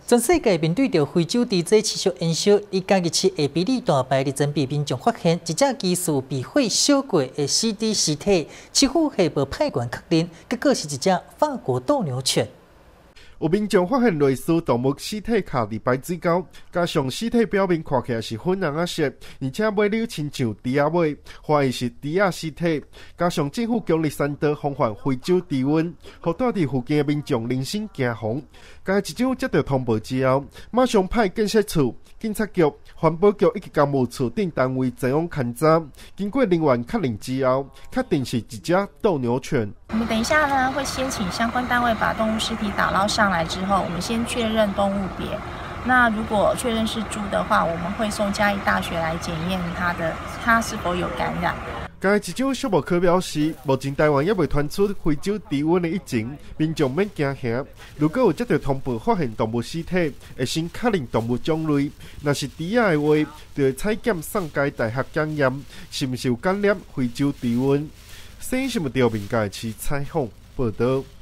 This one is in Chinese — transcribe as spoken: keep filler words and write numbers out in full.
全世界面对着非洲猪只持续延烧，伊家己市下比利大牌的真被民众发现一只疑似被火烧过的死猪尸体，市府下无派员确认，结果是一只法国斗牛犬。 有民众发现类似动物尸体卡伫排水沟，加上尸体表面看起来是粉红色，而且尾溜亲像猪仔尾，怀疑是猪仔尸体。加上政府强力宣导防范非洲猪瘟，互住伫附近的民众人心惊惶。家市长接到通报之后，马上派建设处、警察局、环保局以及公务处等单位前往勘查。经过人员确认之后，确定是一只斗牛犬。 我们等一下呢，会先请相关单位把动物尸体打捞上来之后，我们先确认动物别。那如果确认是猪的话，我们会送嘉义大学来检验它的它是否有感染。 嘉义市长畜牧科表示，目前台湾也未传出非洲猪瘟的疫情，民众免惊吓。如果有接到通报发现动物尸体，会先确认动物种类。若是猪仔的话，就会采检送嘉大学检验，是毋是有感染非洲猪瘟。新新闻调频嘉义市采访报道。